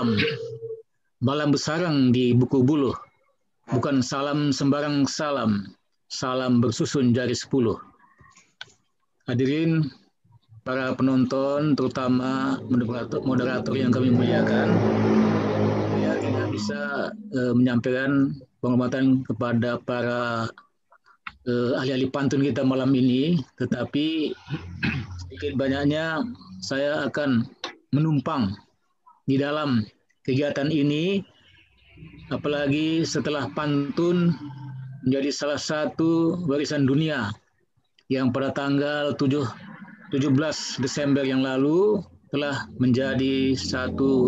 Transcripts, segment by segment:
salam balam besarang di buku buluh. Bukan salam sembarang salam, salam bersusun jari 10. Hadirin para penonton, terutama moderator yang kami muliakan, saya tidak bisa menyampaikan penghormatan kepada para ahli-ahli pantun kita malam ini, tetapi sedikit banyaknya saya akan menumpang di dalam kegiatan ini, apalagi setelah pantun menjadi salah satu warisan dunia yang pada tanggal 17 Desember yang lalu telah menjadi satu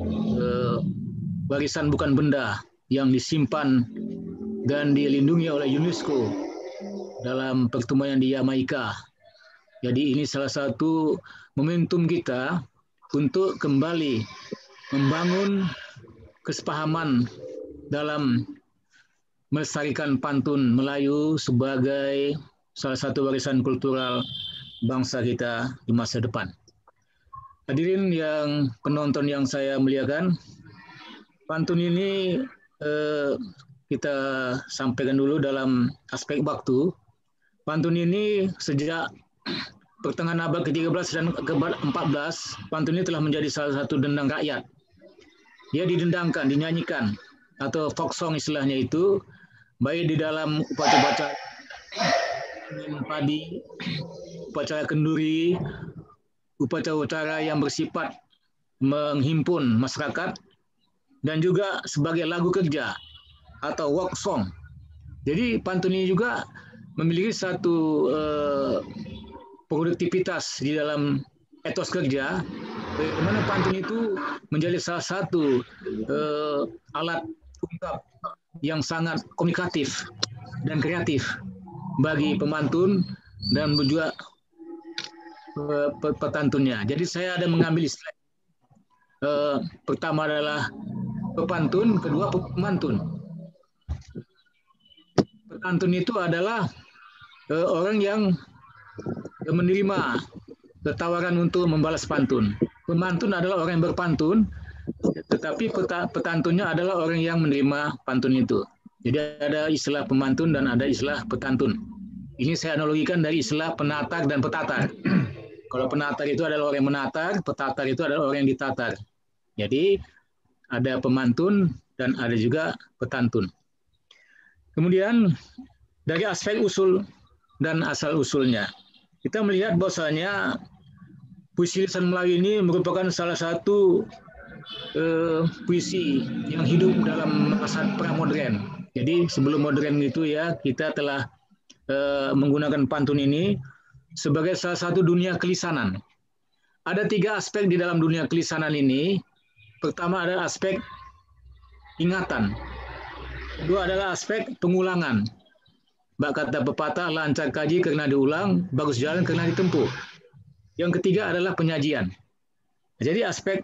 warisan bukan benda yang disimpan dan dilindungi oleh UNESCO dalam pertemuan di Yamaika. Jadi ini salah satu momentum kita untuk kembali membangun kesepahaman dalam melestarikan pantun Melayu sebagai salah satu warisan kultural bangsa kita di masa depan. Hadirin yang penonton yang saya muliakan, pantun ini kita sampaikan dulu dalam aspek waktu. Pantun ini sejak pertengahan abad ke-13 dan ke-14, pantun ini telah menjadi salah satu dendang rakyat. Dia didendangkan, dinyanyikan, atau folk song istilahnya itu, baik di dalam upacara padi, upacara kenduri, upacara yang bersifat menghimpun masyarakat, dan juga sebagai lagu kerja atau work song. Jadi pantun ini juga memiliki satu produktivitas di dalam etos kerja, bagaimana pantun itu menjadi salah satu alat ungkap yang sangat komunikatif dan kreatif bagi pemantun dan juga petantunnya. Jadi saya ada mengambil istilah pertama adalah pepantun, kedua pemantun. Petantun itu adalah orang yang menerima tawaran untuk membalas pantun. Pemantun adalah orang yang berpantun, tetapi petantunnya adalah orang yang menerima pantun itu. Jadi ada istilah pemantun dan ada istilah petantun. Ini saya analogikan dari istilah penatar dan petatar. Kalau penatar itu adalah orang yang menatar, petatar itu adalah orang yang ditatar. Jadi ada pemantun dan ada juga petantun. Kemudian dari aspek usul dan asal-usulnya, kita melihat bahwasanya puisi lisan Melayu ini merupakan salah satu puisi yang hidup dalam masa pramodern. Jadi sebelum modern itu ya kita telah menggunakan pantun ini sebagai salah satu dunia kelisanan. Ada 3 aspek di dalam dunia kelisanan ini. Pertama adalah aspek ingatan. Kedua adalah aspek pengulangan. Bak kata pepatah, lancar kaji karena diulang, bagus jalan karena ditempuh. Yang ketiga adalah penyajian. Jadi aspek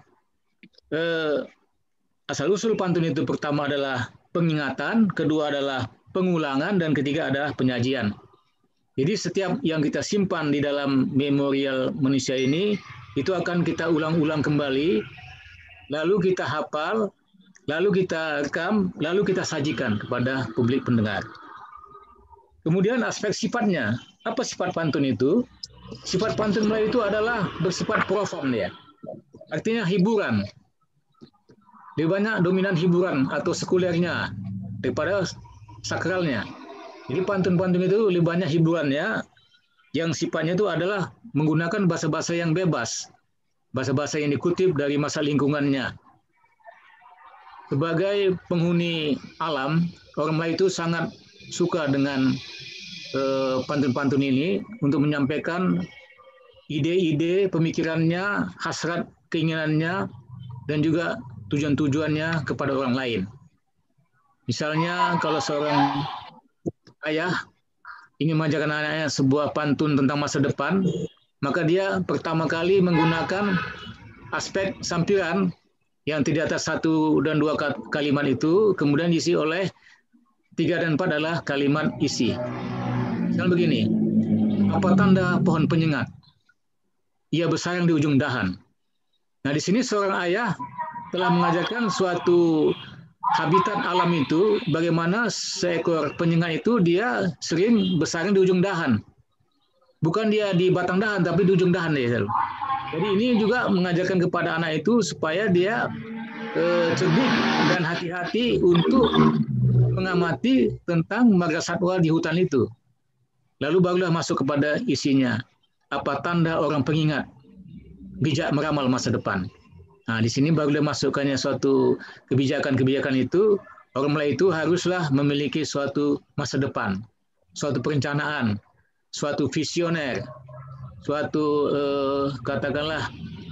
asal-usul pantun itu pertama adalah pengingatan, kedua adalah pengulangan, dan ketiga adalah penyajian. Jadi setiap yang kita simpan di dalam memorial manusia ini, itu akan kita ulang-ulang kembali, lalu kita hafal, lalu kita rekam, lalu kita sajikan kepada publik pendengar. Kemudian aspek sifatnya, apa sifat pantun itu? Sifat pantun Melayu itu adalah bersifat profan ya. Artinya hiburan. Lebih banyak dominan hiburan atau sekulernya daripada sakralnya. Jadi pantun-pantun itu lebih banyak hiburannya, yang sifatnya itu adalah menggunakan bahasa-bahasa yang bebas. Bahasa-bahasa yang dikutip dari masa lingkungannya. Sebagai penghuni alam, orang Melayu itu sangat suka dengan pantun-pantun ini untuk menyampaikan ide-ide, pemikirannya, hasrat, keinginannya, dan juga tujuan-tujuannya kepada orang lain. Misalnya kalau seorang ayah ingin mengajarkan anaknya sebuah pantun tentang masa depan, maka dia pertama kali menggunakan aspek sampiran yang terdiri atas 1 dan 2 kalimat itu, kemudian diisi oleh 3 dan 4 adalah kalimat isi. Misalnya begini, apa tanda pohon penyengat? Ia bersarang di ujung dahan. Nah di sini seorang ayah telah mengajarkan suatu habitat alam itu, bagaimana seekor penyengat itu dia sering bersarang di ujung dahan. Bukan dia di batang dahan, tapi di ujung dahan dia. Jadi ini juga mengajarkan kepada anak itu supaya dia cerdik dan hati-hati untuk mengamati tentang marga satwa di hutan itu. Lalu barulah masuk kepada isinya. Apa tanda orang pengingat, bijak meramal masa depan. Nah, di sini barulah masukkannya suatu kebijakan-kebijakan itu. Orang mulai itu haruslah memiliki suatu masa depan, suatu perencanaan, suatu visioner, suatu katakanlah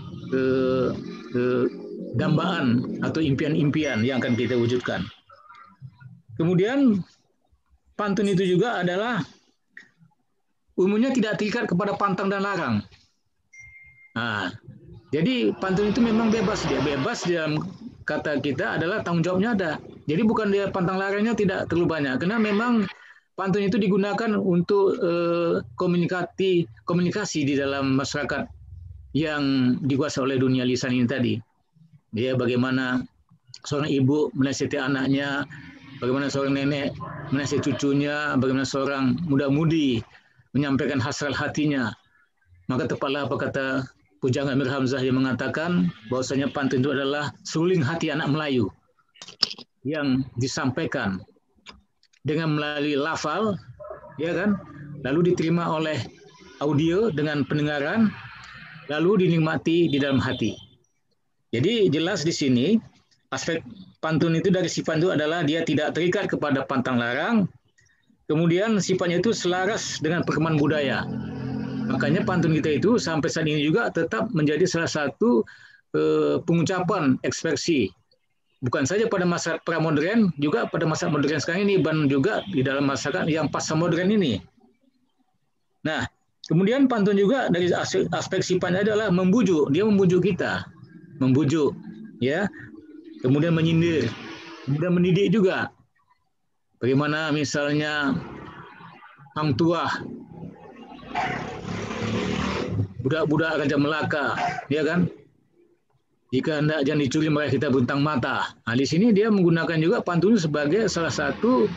dambaan atau impian-impian yang akan kita wujudkan. Kemudian pantun itu juga adalah umumnya tidak terikat kepada pantang dan larang. Nah, jadi pantun itu memang bebas, dia bebas dalam kata kita adalah tanggung jawabnya ada. Jadi bukan dia pantang larangnya tidak terlalu banyak, karena memang pantun itu digunakan untuk komunikasi di dalam masyarakat yang dikuasai oleh dunia lisan ini tadi. Dia bagaimana seorang ibu menasihati anaknya, bagaimana seorang nenek menasihati cucunya, bagaimana seorang muda-mudi menyampaikan hasrat hatinya. Maka tepatlah apa kata Pujang Amir Hamzah yang mengatakan bahwasanya pantun itu adalah seruling hati anak Melayu yang disampaikan dengan melalui lafal, ya kan, lalu diterima oleh audio dengan pendengaran, lalu dinikmati di dalam hati. Jadi jelas di sini aspek pantun itu dari sifat itu adalah dia tidak terikat kepada pantang larang, kemudian sifatnya itu selaras dengan perkembangan budaya. Makanya pantun kita itu sampai saat ini juga tetap menjadi salah satu pengucapan ekspresi. Bukan saja pada masa pramodern, juga pada masa modern sekarang ini, dan juga di dalam masyarakat yang pasca modern ini. Nah, kemudian pantun juga dari aspek sifatnya adalah membujuk. Dia membujuk kita, membujuk, ya. Kemudian menyindir, kemudian mendidik juga. Bagaimana misalnya Hang Tuah, budak-budak Raja Melaka, ya kan? Jika hendak jangan dicuri meraih kita buntang mata. Nah, di sini dia menggunakan juga pantun sebagai salah satu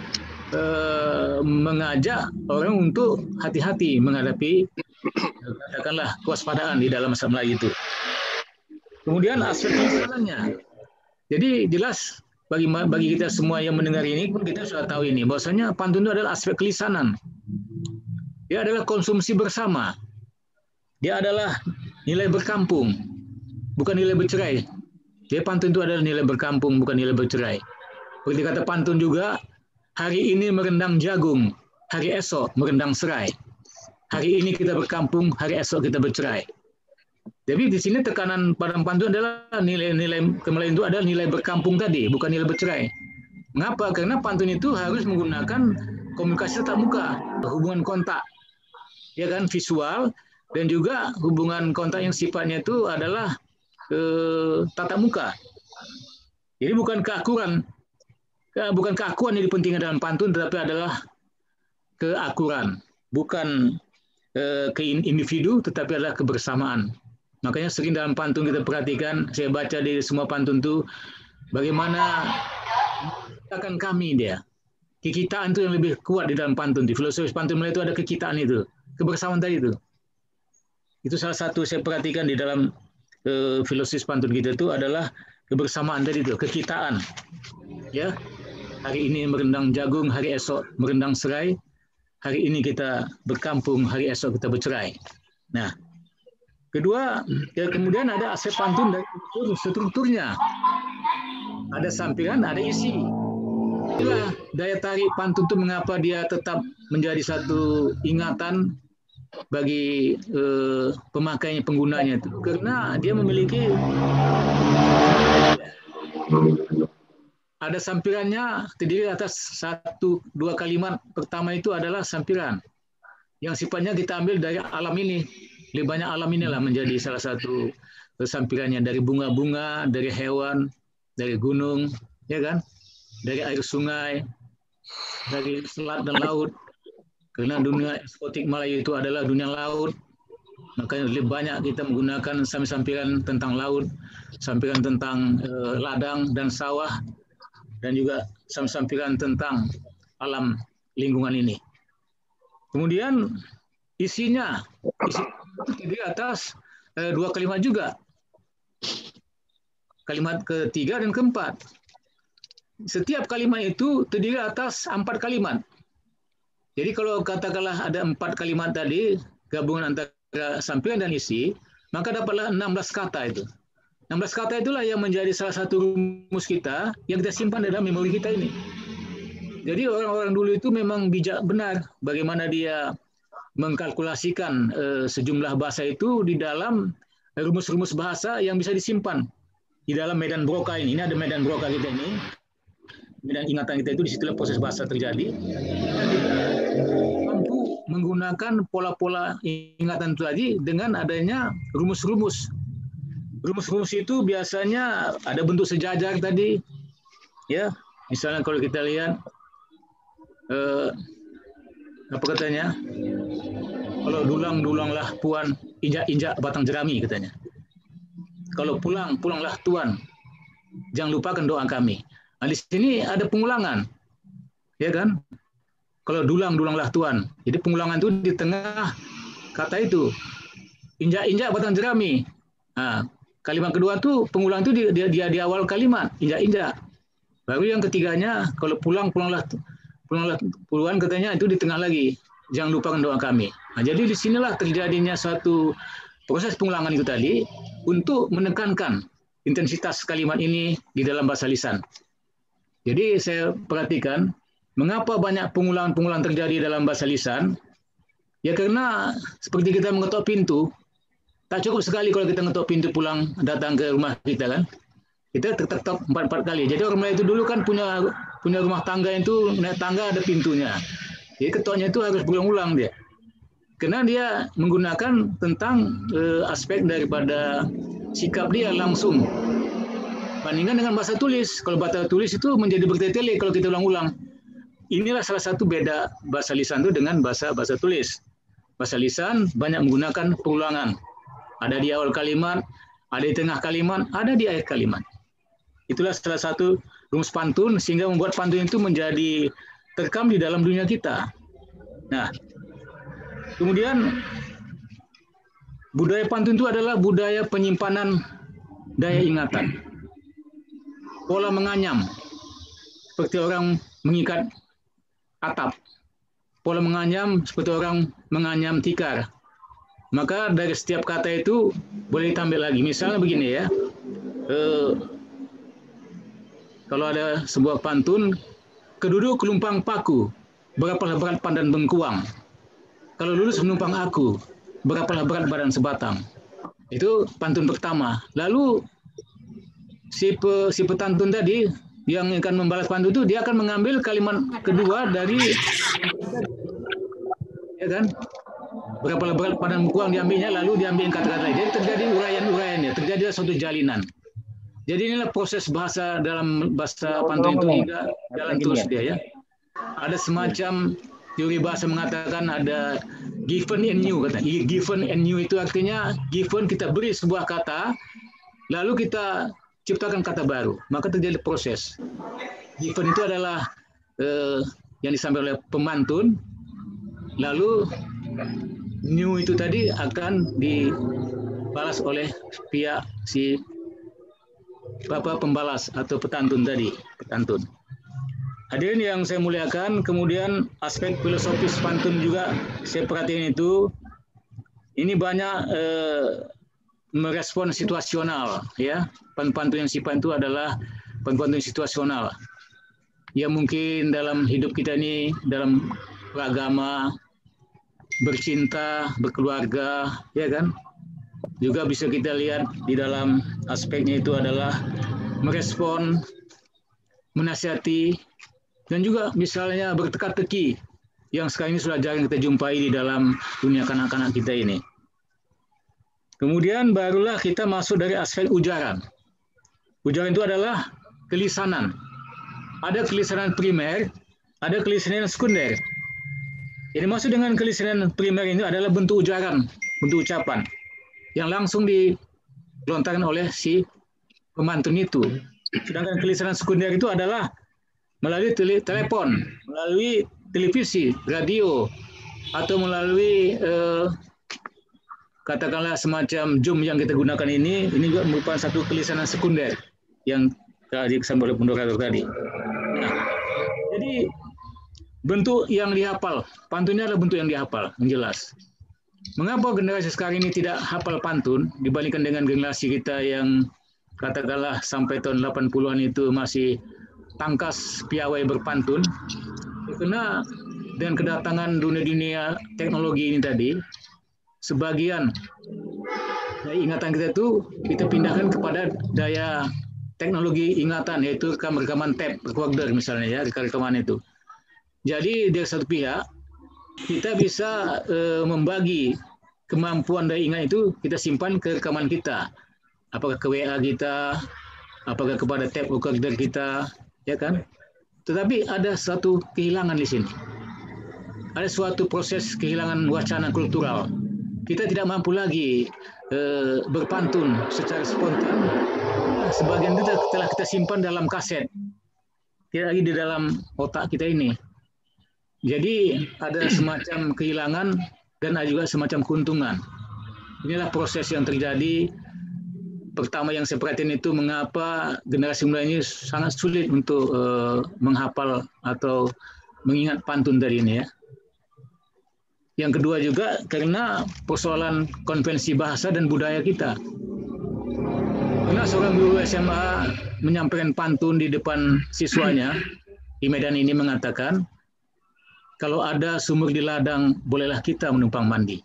mengajak orang untuk hati-hati menghadapi katakanlah kewaspadaan di dalam masa Melayu itu. Kemudian aspek kelisanannya. Jadi jelas bagi kita semua yang mendengar ini pun kita sudah tahu ini bahwasanya pantun itu adalah aspek kelisanan. Dia adalah konsumsi bersama. Dia adalah nilai berkampung, bukan nilai bercerai. Dia pantun itu adalah nilai berkampung, bukan nilai bercerai. Seperti kata pantun juga, hari ini merendang jagung, hari esok merendang serai. Hari ini kita berkampung, hari esok kita bercerai. Jadi di sini tekanan pada pantun adalah nilai-nilai kemelayan itu adalah nilai berkampung tadi, bukan nilai bercerai. Mengapa? Karena pantun itu harus menggunakan komunikasi tatap muka, hubungan kontak, ya kan, visual, dan juga hubungan kontak yang sifatnya itu adalah tatap muka. Jadi bukan keakuran yang dipentingkan dalam pantun, tetapi adalah keakuran, bukan ke individu, tetapi adalah kebersamaan. Makanya sering dalam pantun kita perhatikan, saya baca di semua pantun itu, bagaimana akan kami dia. Kekitaan itu yang lebih kuat di dalam pantun. Di filosofi pantun Melayu itu ada kekitaan itu, kebersamaan tadi itu. Itu salah satu saya perhatikan di dalam filosofi pantun kita itu adalah kebersamaan tadi itu, kekitaan. Ya, hari ini merendang jagung, hari esok merendang serai. Hari ini kita berkampung, hari esok kita bercerai. Nah, kedua, kemudian ada aspek pantun dari strukturnya. Ada sampiran, ada isi. Itulah daya tarik pantun itu mengapa dia tetap menjadi satu ingatan bagi pemakainya, penggunanya itu. Karena dia memiliki ada sampirannya terdiri atas 1-2 kalimat. Pertama itu adalah sampiran yang sifatnya kita ambil dari alam ini. Lebih banyak alam inilah menjadi salah satu sampirannya, dari bunga-bunga, dari hewan, dari gunung, ya kan, dari air sungai, dari selat dan laut. Karena dunia eksotik Melayu itu adalah dunia laut, Makanya lebih banyak kita menggunakan sampiran tentang laut, sampiran tentang ladang dan sawah, dan juga sampiran tentang alam lingkungan ini. Kemudian isinya terdiri atas dua kalimat juga. Kalimat ketiga dan keempat. Setiap kalimat itu terdiri atas 4 kalimat. Jadi kalau katakanlah ada 4 kalimat tadi, gabungan antara sampiran dan isi, maka dapatlah 16 kata itu. 16 kata itulah yang menjadi salah satu rumus kita yang kita simpan dalam memori kita ini. Jadi orang-orang dulu itu memang bijak benar bagaimana dia mengkalkulasikan sejumlah bahasa itu di dalam rumus-rumus bahasa yang bisa disimpan di dalam medan Broca ini. Ini ada medan Broca kita ini. Medan ingatan kita itu disitulah proses bahasa terjadi. Dan kita mampu menggunakan pola-pola ingatan itu tadi dengan adanya rumus-rumus. Rumus-rumus itu biasanya ada bentuk sejajar tadi, ya. Misalnya kalau kita lihat apa katanya? Kalau dulang-dulanglah puan, injak-injak batang jerami katanya. Kalau pulang, pulanglah tuan. Jangan lupakan doa kami. Nah, di sini ada pengulangan, ya kan? Kalau dulang-dulanglah tuan. Jadi pengulangan itu di tengah kata itu. Injak-injak batang jerami. Nah, kalimat kedua tuh pengulang itu dia di awal kalimat, injak-injak. Baru yang ketiganya, kalau pulanglah puluhan katanya itu di tengah lagi. Jangan lupakan doa kami. Nah, jadi di sinilah terjadinya suatu proses pengulangan itu tadi untuk menekankan intensitas kalimat ini di dalam bahasa lisan. Jadi saya perhatikan mengapa banyak pengulangan-pengulangan terjadi dalam bahasa lisan. Ya karena seperti kita mengetok pintu, tak cukup sekali kalau kita ngetok pintu pulang datang ke rumah kita kan. Kita ketok 4 kali. Jadi orang Melayu itu dulu kan punya rumah tangga itu, naik tangga ada pintunya. Jadi ketoknya itu harus berulang-ulang dia. Karena dia menggunakan tentang aspek daripada sikap dia langsung. Bandingkan dengan bahasa tulis. Kalau bahasa tulis itu menjadi bertele-tele kalau kita ulang-ulang. Inilah salah satu beda bahasa lisan itu dengan bahasa tulis. Bahasa lisan banyak menggunakan pengulangan. Ada di awal kalimat, ada di tengah kalimat, ada di akhir kalimat. Itulah salah satu rumus pantun sehingga membuat pantun itu menjadi terekam di dalam dunia kita. Nah, kemudian budaya pantun itu adalah budaya penyimpanan daya ingatan. Pola menganyam, seperti orang mengikat atap. Pola menganyam seperti orang menganyam tikar. Maka dari setiap kata itu boleh ditambah lagi. Misalnya begini ya, kalau ada sebuah pantun, keduduk kelumpang paku, berapalah berat pandan bengkuang. Kalau lulus menumpang aku, berapalah berat badan sebatang. Itu pantun pertama. Lalu si petantun tadi yang akan membalas pantun itu dia akan mengambil kalimat kedua dari, ya kan? Berapalah berat pandan bengkuang diambilnya, lalu diambil kata-kata. Jadi terjadi uraian-uraiannya, terjadi suatu jalinan. Jadi inilah proses bahasa dalam bahasa pantun itu hingga jalan terus dia ya. Ada semacam teori bahasa mengatakan ada given and new kata. Given and new itu artinya given kita beri sebuah kata, lalu kita ciptakan kata baru, maka terjadi proses. Given itu adalah yang disampaikan oleh pemantun, lalu new itu tadi akan dibalas oleh pihak si bapak pembalas atau petantun tadi, petantun. Hadirin yang saya muliakan, kemudian aspek filosofis pantun juga saya perhatiin itu, ini banyak merespon situasional, ya. Pantun yang sifat itu adalah pantun situasional. Ya mungkin dalam hidup kita ini, dalam beragama, bercinta, berkeluarga, ya kan? Juga bisa kita lihat di dalam aspeknya itu adalah merespon, menasihati, dan juga misalnya berteka-teki yang sekarang ini sudah jarang kita jumpai di dalam dunia kanak-kanak kita ini. Kemudian barulah kita masuk dari aspek ujaran. Ujaran itu adalah kelisanan. Ada kelisanan primer, ada kelisanan sekunder. Yang dimaksud dengan kelisanan primer ini adalah bentuk ujaran bentuk ucapan yang langsung dilontarkan oleh si pemantun itu. Sedangkan kelisanan sekunder itu adalah melalui telepon, melalui televisi, radio, atau melalui katakanlah semacam Zoom yang kita gunakan ini juga merupakan satu kelisanan sekunder yang tadi disampaikan oleh moderator tadi. Nah, jadi bentuk yang dihafal, pantunnya adalah bentuk yang dihafal, menjelas. Mengapa generasi sekarang ini tidak hafal pantun dibandingkan dengan generasi kita yang katakanlah sampai tahun 80-an itu masih tangkas piawai berpantun? Karena dengan kedatangan dunia teknologi ini tadi, sebagian dari ingatan kita itu kita pindahkan kepada daya teknologi ingatan, yaitu rekaman tape recorder misalnya ya, rekaman itu. Jadi dari satu pihak kita bisa membagi kemampuan daya ingat itu kita simpan ke rekaman kita, apakah ke WA kita, apakah kepada tape recorder kita, ya kan? Tetapi ada satu kehilangan di sini. Ada suatu proses kehilangan wacana kultural. Kita tidak mampu lagi berpantun secara spontan. Sebagian itu telah kita simpan dalam kaset, tidak lagi di dalam otak kita ini. Jadi ada semacam kehilangan dan ada juga semacam keuntungan. Inilah proses yang terjadi. Pertama yang saya perhatikan itu mengapa generasi muda ini sangat sulit untuk menghafal atau mengingat pantun tadi ini ya. Yang kedua juga karena persoalan konvensi bahasa dan budaya kita. Karena seorang guru SMA menyampaikan pantun di depan siswanya di Medan ini mengatakan, kalau ada sumur di ladang, bolehlah kita menumpang mandi.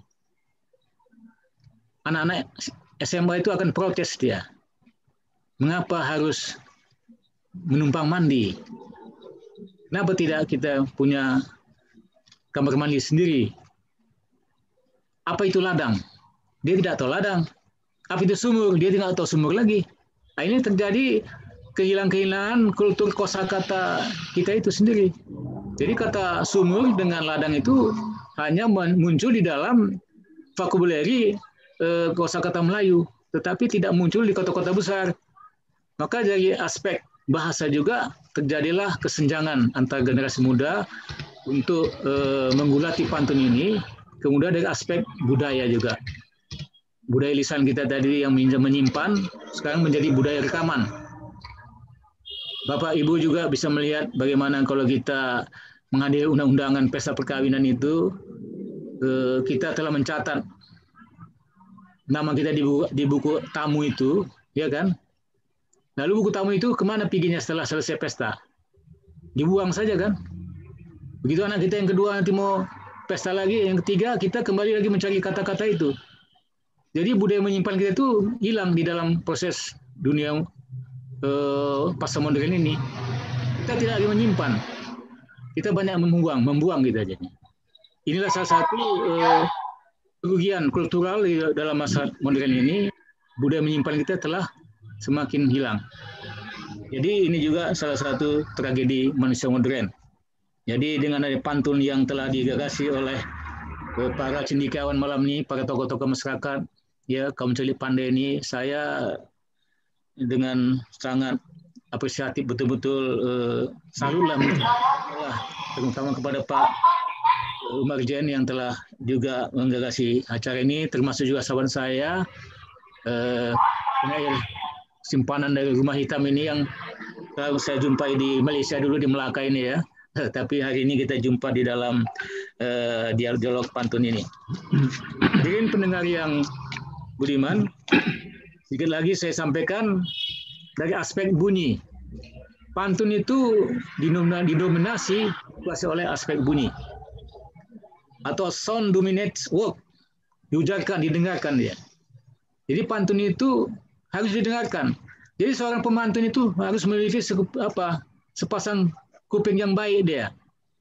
Anak-anak SMA itu akan protes dia. Mengapa harus menumpang mandi? Kenapa tidak kita punya kamar mandi sendiri? Apa itu ladang? Dia tidak tahu ladang. Apa itu sumur? Dia tidak tahu sumur lagi. Nah, ini terjadi kehilangan kultur kosakata kita itu sendiri. Jadi kata sumur dengan ladang itu hanya muncul di dalam vocabulary kosakata Melayu, tetapi tidak muncul di kota-kota besar. Maka dari aspek bahasa juga terjadilah kesenjangan antara generasi muda untuk menggulati pantun ini. Kemudian dari aspek budaya juga. Budaya lisan kita tadi yang menyimpan, sekarang menjadi budaya rekaman. Bapak Ibu juga bisa melihat bagaimana kalau kita menghadiri undang-undangan pesta perkawinan itu, kita telah mencatat nama kita di buku tamu itu, ya kan? Lalu buku tamu itu kemana perginya setelah selesai pesta? Dibuang saja kan? Begitu anak kita yang kedua nanti mau pesta lagi, yang ketiga kita kembali lagi mencari kata-kata itu. Jadi budaya menyimpan kita itu hilang di dalam proses dunia pasca modern ini. Kita tidak lagi menyimpan. Kita banyak membuang gitu aja. Inilah salah satu kerugian kultural dalam masa modern ini. Budaya menyimpan kita telah semakin hilang. Jadi ini juga salah satu tragedi manusia modern. Jadi dengan ada pantun yang telah digagasi oleh para cendekiawan malam ini, para tokoh-tokoh masyarakat, ya kaum celik pandai ini, saya dengan sangat apresiatif betul-betul salutlah terutama kepada Pak Umar Jen yang telah juga menggagasi acara ini, termasuk juga sahabat saya simpanan dari Rumah Hitam ini yang saya jumpai di Malaysia dulu di Melaka ini ya, tapi hari ini kita jumpa di dalam dialog pantun ini. Jadi pendengar yang budiman, sedikit lagi saya sampaikan dari aspek bunyi. Pantun itu didominasi oleh aspek bunyi. Atau sound dominates word. Diujarkan, didengarkan dia. Jadi pantun itu harus didengarkan. Jadi seorang pemantun itu harus memiliki sepasang kuping yang baik dia.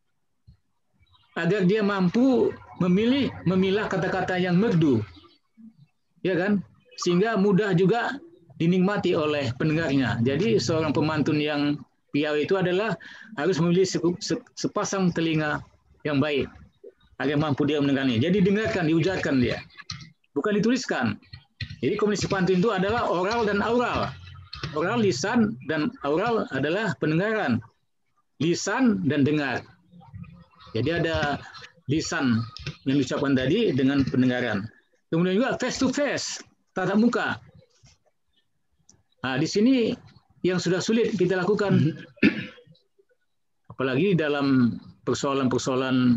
Agar dia mampu memilah kata-kata yang merdu. Ya kan? Sehingga mudah juga dinikmati oleh pendengarnya. Jadi seorang pemantun yang piawai itu adalah harus memiliki sepasang telinga yang baik agar mampu dia mendengarnya. Jadi dengarkan, diujarkan dia. bukan dituliskan. Jadi komunikasi pantun itu adalah oral dan aural. Oral lisan dan aural adalah pendengaran. Lisan dan dengar. Jadi ada lisan yang diucapkan tadi dengan pendengaran. Kemudian juga face to face, tatap muka. Nah, di sini yang sudah sulit kita lakukan. Apalagi dalam persoalan-persoalan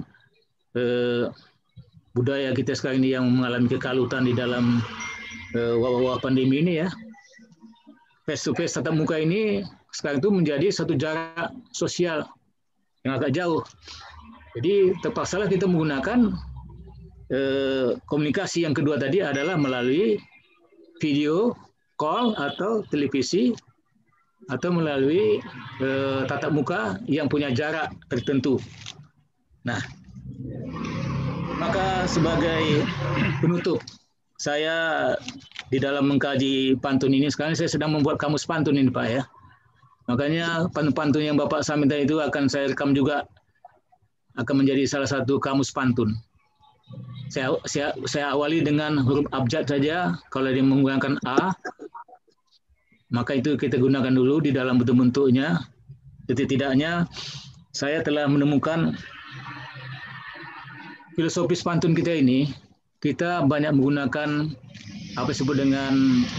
budaya kita sekarang ini yang mengalami kekalutan di dalam wabah pandemi ini ya. Face to face tatap muka ini sekarang itu menjadi satu jarak sosial yang agak jauh. Jadi terpaksalah kita menggunakan komunikasi yang kedua tadi adalah melalui video call atau televisi atau melalui tatap muka yang punya jarak tertentu. Nah, maka sebagai penutup, saya di dalam mengkaji pantun ini, sekarang saya sedang membuat kamus pantun ini Pak ya. Makanya pantun-pantun yang Bapak sampaikan itu akan saya rekam juga, akan menjadi salah satu kamus pantun. Saya awali dengan huruf abjad saja. Kalau dia menggunakan A, maka itu kita gunakan dulu di dalam bentuk-bentuknya. Setidaknya saya telah menemukan filosofis pantun kita ini, kita banyak menggunakan apa disebut dengan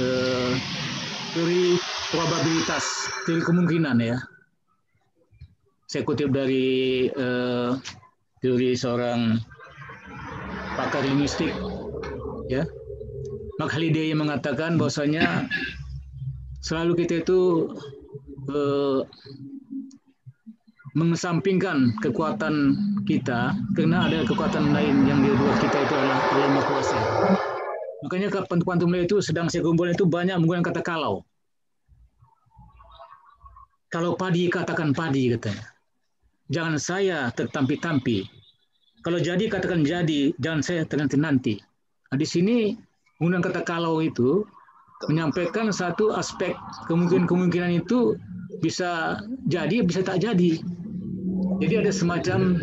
teori probabilitas, teori kemungkinan ya. Saya kutip dari teori seorang pakar linguistik ya. Mark Halliday yang mengatakan bahwasanya selalu kita itu mengesampingkan kekuatan kita karena ada kekuatan lain yang di luar kita, itu adalah Allah Maha Kuasa. Makanya pantun-pantun beliau itu sedang saya kumpulkan itu banyak menggunakan kata kalau. Kalau padi katakan padi katanya. Jangan saya tertampi-tampi. Kalau jadi katakan jadi, jangan saya nanti-nanti. Nah, di sini menggunakan kata kalau itu menyampaikan satu aspek kemungkinan itu bisa jadi, bisa tak jadi. Jadi ada semacam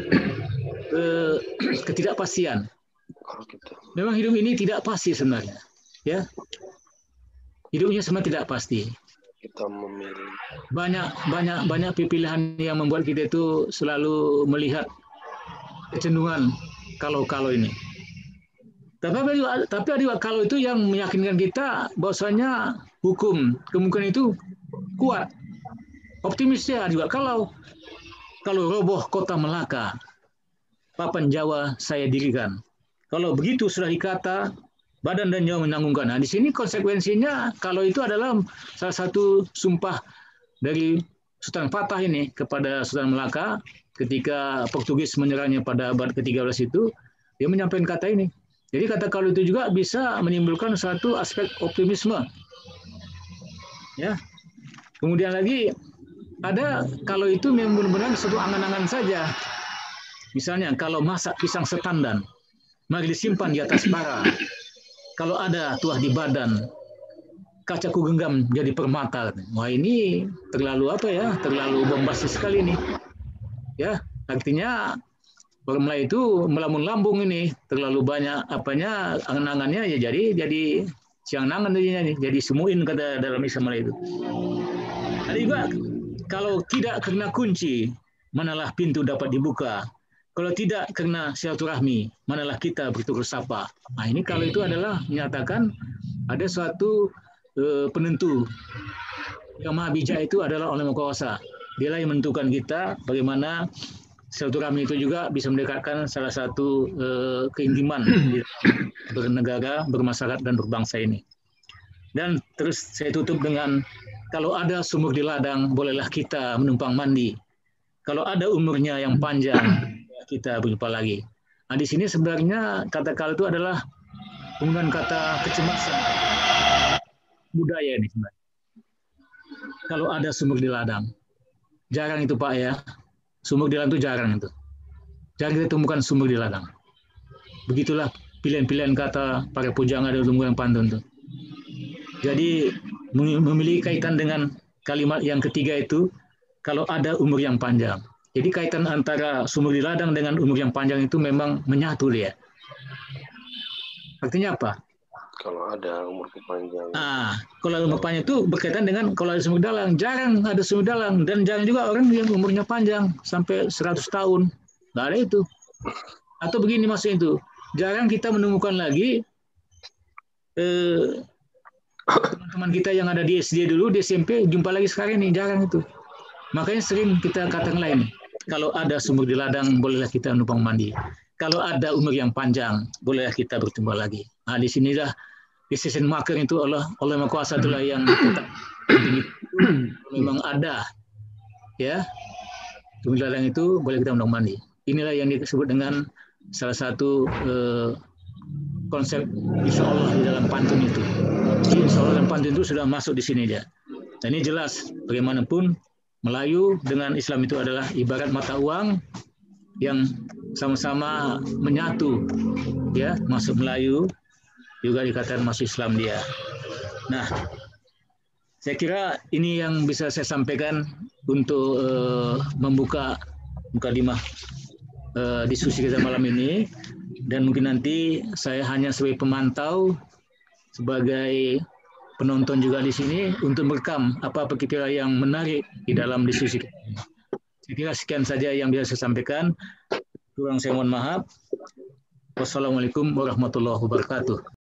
ketidakpastian. Memang hidup ini tidak pasti sebenarnya, ya. Hidupnya semua tidak pasti. Kita memilih. Banyak pilihan yang membuat kita itu selalu melihat kecenderungan kalau ini. Tapi ada kalau itu yang meyakinkan kita bahwasanya hukum kemungkinan itu kuat. Optimisnya juga kalau roboh kota Melaka, papan Jawa saya dirikan. Kalau begitu sudah dikata, badan dan nyawa menanggungkan. Nah, di sini konsekuensinya kalau itu adalah salah satu sumpah dari Sultan Fatah ini kepada Sultan Melaka ketika Portugis menyerangnya pada abad ke-13 itu, dia menyampaikan kata ini. Jadi kata kalau itu juga bisa menimbulkan satu aspek optimisme. Ya. Kemudian lagi ada kalau itu memang benar-benar satu angan-angan saja. Misalnya kalau masak pisang setandan, mari disimpan di atas bara. Kalau ada tuah di badan, kacaku genggam jadi permata. Wah ini terlalu apa ya? Terlalu bombastis sekali ini. Ya, artinya orang Melayu itu melamun lambung ini, terlalu banyak apanya angan-angannya ya jadi siang nangan jadi semuin kata dalam Islam itu. Ada juga kalau tidak kena kunci, manalah pintu dapat dibuka. Kalau tidak kena silaturahmi, manalah kita bertutur sapa. Nah ini kalau itu adalah menyatakan ada suatu penentu yang maha bijak itu adalah Allah Maha Kuasa. Dialah yang menentukan kita bagaimana silaturahmi itu juga bisa mendekatkan salah satu keintiman bernegara, bermasyarakat dan berbangsa ini. Dan terus saya tutup dengan kalau ada sumur di ladang, bolehlah kita menumpang mandi. Kalau ada umurnya yang panjang, kita berjumpa lagi. Nah, di sini sebenarnya kata kalau itu adalah penggunaan kata kecemasan budaya ini sebenarnya. Kalau ada sumur di ladang, jarang itu Pak ya. Sumur di ladang itu jarang itu. Jarang kita temukan sumur di ladang. Begitulah pilihan-pilihan kata para pujangga dan unggulan pantun itu. Jadi memiliki kaitan dengan kalimat yang ketiga itu, kalau ada umur yang panjang. Jadi kaitan antara sumur di ladang dengan umur yang panjang itu memang menyatu dia. Artinya apa? Kalau ada umur panjang. Kalau umur panjang itu berkaitan dengan kalau ada sumur dalang. Jarang ada sumur dalang dan jarang juga orang yang umurnya panjang sampai 100 tahun. Nggak ada itu. Atau begini maksudnya itu. Jarang kita menemukan lagi teman-teman kita yang ada di SD dulu, di SMP, jumpa lagi sekarang ini. Jarang itu. Makanya sering kita katakan lain. Kalau ada sumur di ladang, bolehlah kita numpang mandi. Kalau ada umur yang panjang, bolehlah kita berjumpa lagi. Nah, di sini dah decision maker itu Allah Maha Kuasa itulah yang tetap memang ada, ya. Sumur di ladang itu boleh kita numpang mandi. Inilah yang disebut dengan salah satu konsep insya Allah di dalam pantun itu. Insya Allah dalam pantun itu sudah masuk di sini dia. Dan ini jelas bagaimanapun Melayu dengan Islam itu adalah ibarat mata uang yang sama-sama menyatu, ya, masuk Melayu juga dikatakan masuk Islam dia. Nah, saya kira ini yang bisa saya sampaikan untuk membuka mukadimah diskusi kita malam ini, dan mungkin nanti saya hanya sebagai pemantau, sebagai penonton juga di sini untuk merekam apa kira yang menarik di dalam diskusi kita. Saya kira sekian saja yang bisa saya sampaikan. Kurang saya mohon maaf. Wassalamualaikum warahmatullahi wabarakatuh.